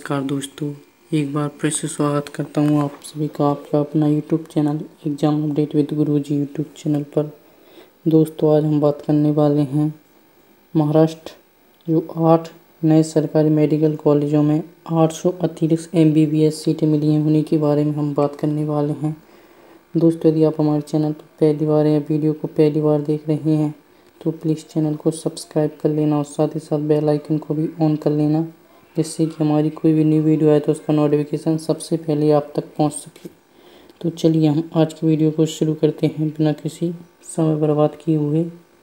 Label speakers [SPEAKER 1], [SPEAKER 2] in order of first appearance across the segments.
[SPEAKER 1] नमस्कार दोस्तों, एक बार फिर से स्वागत करता हूँ आप सभी का आपका अपना YouTube channel exam update with Guruji YouTube channel पर। दोस्तों, आज हम बात करने वाले हैं महाराष्ट्र जो 8 नए सरकारी मेडिकल कॉलेजों में 800 अतिरिक्त MBBS सीटें मिली हैं, उन्हीं के बारे में हम बात करने वाले हैं। दोस्तों, यदि आप हमारे चैनल पर पहली बार या वीडियो को पहली बार देख रहे हैं तो प्लीज़ चैनल को सब्सक्राइब कर लेना और साथ ही साथ बेल आइकन को भी ऑन कर लेना, जिससे कि हमारी कोई भी न्यू वीडियो आए तो उसका नोटिफिकेशन सबसे पहले आप तक पहुंच सके। तो चलिए हम आज की वीडियो को शुरू करते हैं बिना किसी समय बर्बाद किए हुए।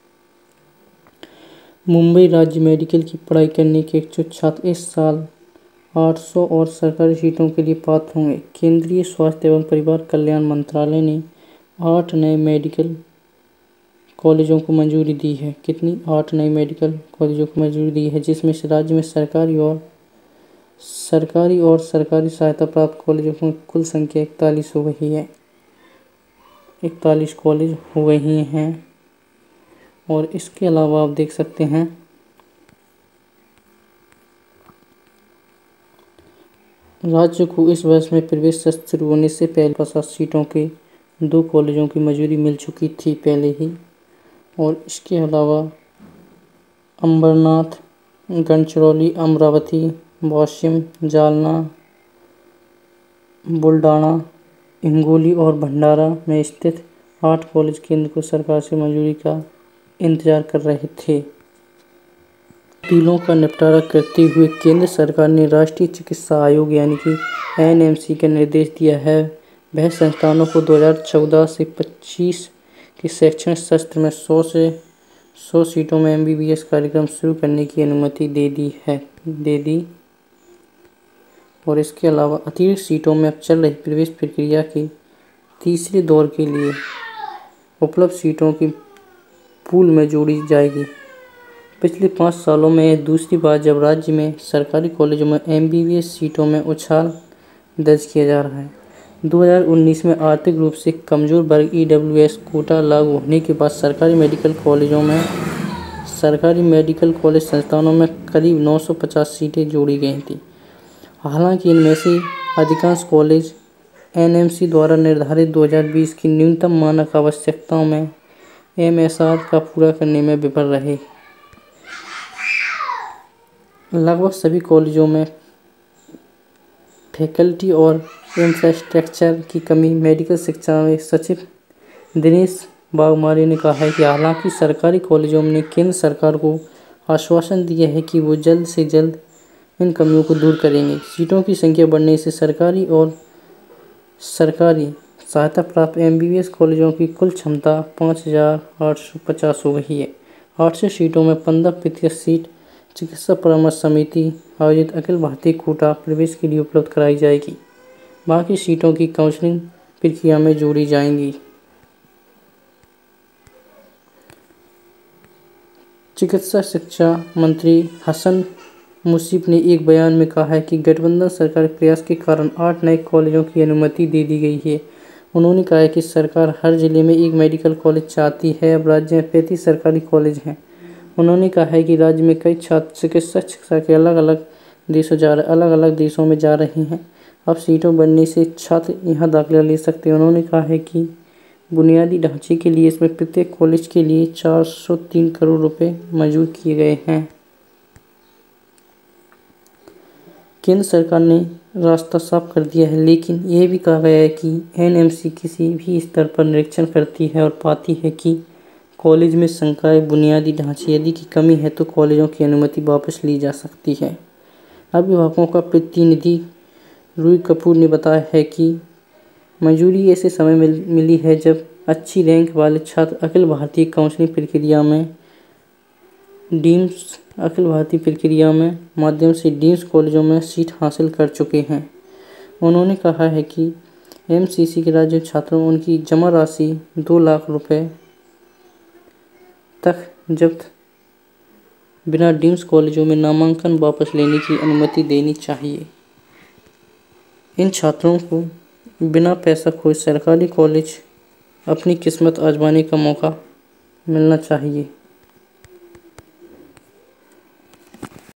[SPEAKER 1] मुंबई राज्य मेडिकल की पढ़ाई करने के इच्छुक छात्र इस साल 800 और सरकारी सीटों के लिए पात्र होंगे। केंद्रीय स्वास्थ्य एवं परिवार कल्याण मंत्रालय ने 8 नए मेडिकल कॉलेजों को मंजूरी दी है। कितनी? 8 नए मेडिकल कॉलेजों को मंजूरी दी है, जिसमें से राज्य में सरकारी और सरकारी सहायता प्राप्त कॉलेजों की कुल संख्या 41 हो गई है। 41 कॉलेज हो गए हैं। और इसके अलावा आप देख सकते हैं राज्य को इस वर्ष में प्रवेश सत्र शुरू होने से पहले 50 सीटों के 2 कॉलेजों की मंजूरी मिल चुकी थी पहले ही। और इसके अलावा अंबरनाथ, गढ़चिरौली, अमरावती, वाशिम, जालना, बुलढाणा, हिंगोली और भंडारा में स्थित 8 कॉलेज केंद्र को सरकार से मंजूरी का इंतजार कर रहे थे। अपीलों का निपटारा करते हुए केंद्र सरकार ने राष्ट्रीय चिकित्सा आयोग यानी कि NMC का निर्देश दिया है वह संस्थानों को 2014 से 25 के शैक्षणिक सत्र में 100 सीटों में MBBS कार्यक्रम शुरू करने की अनुमति दे दी। और इसके अलावा अतिरिक्त सीटों में अब चल रही प्रवेश प्रक्रिया के तीसरे दौर के लिए उपलब्ध सीटों की पूल में जोड़ी जाएगी। पिछले 5 सालों में यह दूसरी बार जब राज्य में सरकारी कॉलेजों में MBBS सीटों में उछाल दर्ज किया जा रहा है। 2019 में आर्थिक रूप से कमजोर वर्ग EWS कोटा लागू होने के बाद सरकारी मेडिकल कॉलेज संस्थानों में करीब 950 सीटें जोड़ी गई थी। हालांकि इनमें से अधिकांश कॉलेज NMC द्वारा निर्धारित 2020 की न्यूनतम मानक आवश्यकताओं में MSR का पूरा करने में विफल रहे। लगभग सभी कॉलेजों में फैकल्टी और इंफ्रास्ट्रक्चर की कमी। मेडिकल शिक्षा में सचिव दिनेश बागमारे ने कहा है कि हालांकि सरकारी कॉलेजों ने केंद्र सरकार को आश्वासन दिया है कि वो जल्द से जल्द इन कमियों को दूर करेंगे। सीटों की संख्या बढ़ने से सरकारी और सरकारी सहायता प्राप्त MBBS कॉलेजों की कुल क्षमता 5850 हो गई है। 800 सीटों में 15% सीट चिकित्सा परामर्श समिति आयोजित अखिल भारतीय कोटा प्रवेश के लिए उपलब्ध कराई जाएगी। बाकी सीटों की काउंसलिंग प्रक्रिया में जोड़ी जाएंगी। चिकित्सा शिक्षा मंत्री हसन मुशीफ ने एक बयान में कहा है कि गठबंधन सरकार प्रयास के कारण 8 नए कॉलेजों की अनुमति दे दी गई है। उन्होंने कहा है कि सरकार हर जिले में एक मेडिकल कॉलेज चाहती है। अब राज्य में 35 सरकारी कॉलेज हैं। उन्होंने कहा है कि राज्य में कई छात्र चिकित्सा शिक्षा के अलग अलग देशों में जा रहे हैं। अब सीटों बढ़ने से छात्र यहाँ दाखिला ले सकते हैं। उन्होंने कहा है कि बुनियादी ढांचे के लिए इसमें प्रत्येक कॉलेज के लिए 403 करोड़ रुपए मंजूर किए गए हैं। केंद्र सरकार ने रास्ता साफ कर दिया है, लेकिन यह भी कहा गया है कि NMC किसी भी स्तर पर निरीक्षण करती है और पाती है कि कॉलेज में शंकाएं बुनियादी ढांचे आदि की कमी है तो कॉलेजों की अनुमति वापस ली जा सकती है। अभिभावकों का प्रतिनिधि रूही कपूर ने बताया है कि मंजूरी ऐसे समय मिली है जब अच्छी रैंक वाले छात्र अखिल भारतीय प्रक्रिया में माध्यम से डीम्स कॉलेजों में सीट हासिल कर चुके हैं। उन्होंने कहा है कि MCC के राज्य छात्रों उनकी जमा राशि 2 लाख रुपए तक जब्त बिना डीम्स कॉलेजों में नामांकन वापस लेने की अनुमति देनी चाहिए। इन छात्रों को बिना पैसा खोए सरकारी कॉलेज अपनी किस्मत आजमाने का मौका मिलना चाहिए।